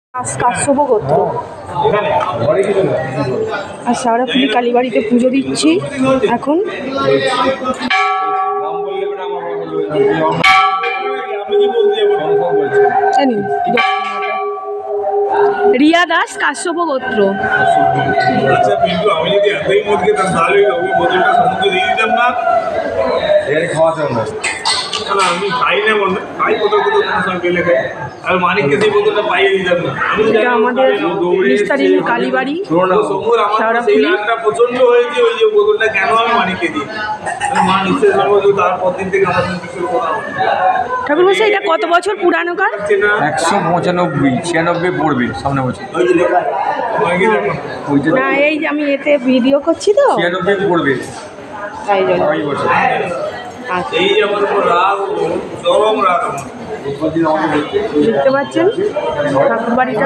কাশ্যপ গোত্র। আর সারাপুরি কালীবাড়িতে পুজো দিচ্ছি এখন। রিয়া দাস কাশ্যপ গোত্র। আমি খাই না মনে খাই কোথাও কোথাও কোনো সময় পেলে খাই আর মানিককে সেই বোতলটা পাইয়ে দিতাম না। এটা আমাদের নিস্তারিণী কালীবাড়ি সারাপুরিটা প্রচন্ড হয়েছে ওই যে বোতলটা কেন আমি মানিককে দিই মা নিশ্চয় সম্ভবত তারপর দিন থেকে আমার সঙ্গে কিছু কথা ঠাকুর মশাই এটা কত বছর পুরানো কার? 195 96 পড়বে সামনে বছর। না এই যে আমি এতে ভিডিও করছি তো 96 পড়বে তাই জন্য। এই যে আমার উপর রাগ চরম রাগ দেখতে পাচ্ছেন ঠাকুর বাড়িটা।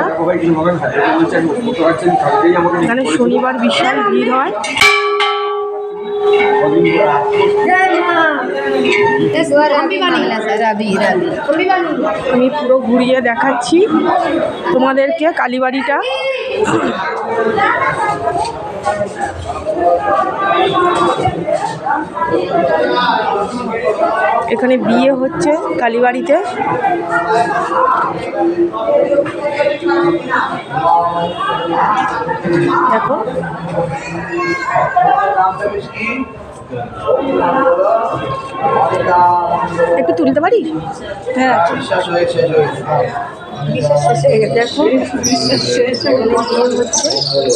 এখানে শনিবার বিশাল ভিড় হয়। আমি পুরো ঘুরিয়ে দেখাচ্ছি তোমাদেরকে কালীবাড়িটা। এখানে বিয়ে হচ্ছে কালীবাড়িতে। দেখো একটু তুলতে পারি? হ্যাঁ দেখো হচ্ছে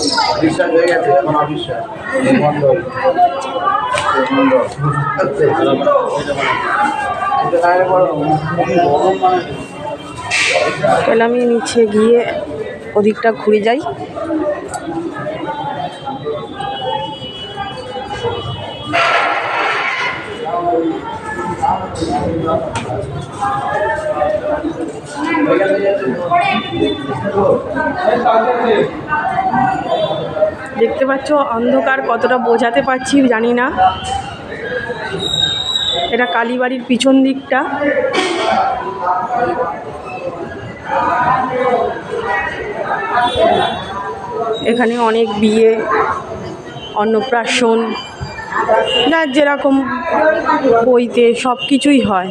তাহলে আমি নিচে গিয়ে ওদিকটা ঘুরে যাই। দেখতে পাচ্ছ অন্ধকার কতটা বোঝাতে পারছি জানি না। এটা কালীবাড়ির পিছন দিকটা। এখানে অনেক বিয়ে অন্নপ্রাশন যার যেরকম বইতে সব কিছুই হয়।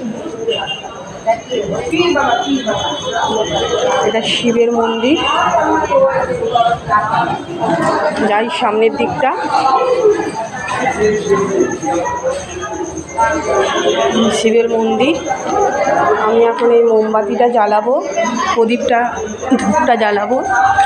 এটা শিবের মন্দির। যাই সামনের দিকটা। শিবের মন্দির। আমি এখন এই মোমবাতিটা জ্বালাবো, প্রদীপটা ধূপটা জ্বালাবো।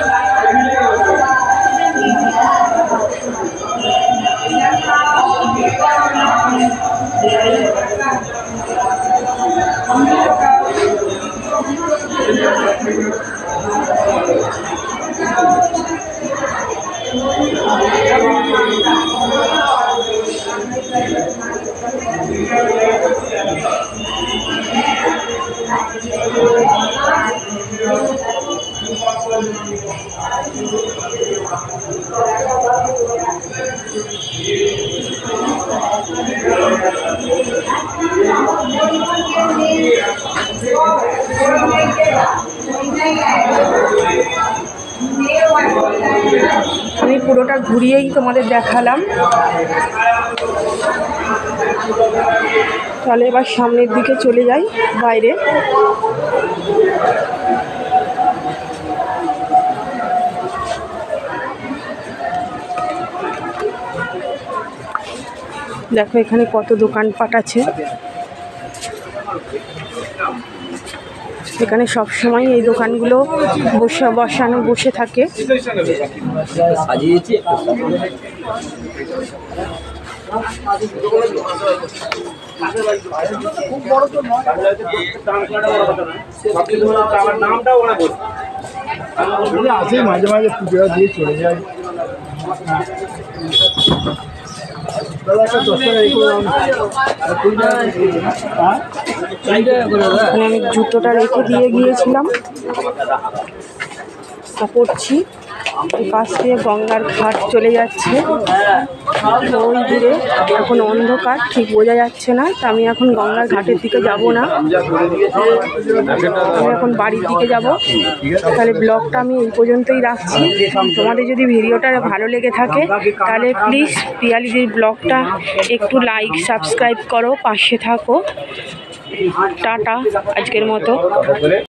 আমি পুরোটা ঘুরিয়েই তোমাদের দেখালাম। তাহলে এবার সামনের দিকে চলে যাই বাইরে। দেখো এখানে কত দোকানপাট আছে। এখানে সব সময় এই দোকানগুলো বসে থাকে। মাঝে মাঝে পুজো দিয়ে চলে যায়। এখানে আমি জুতোটা রেখে দিয়ে গিয়েছিলাম, পড়ছি। এই পাশ দিয়ে গঙ্গার ঘাট চলে যাচ্ছে। ওই দূরে এখন অন্ধকার, ঠিক বোঝা যাচ্ছে না। তো আমি এখন গঙ্গার ঘাটের দিকে যাব না, আমি এখন বাড়ির দিকে যাব। তাহলে ব্লগটা আমি এই পর্যন্তই রাখছি। তোমাদের যদি ভিডিওটা ভালো লেগে থাকে তাহলে প্লিজ পিয়ালিদির ব্লগটা একটু লাইক সাবস্ক্রাইব করো, পাশে থাকো। টাটা আজকের মতো।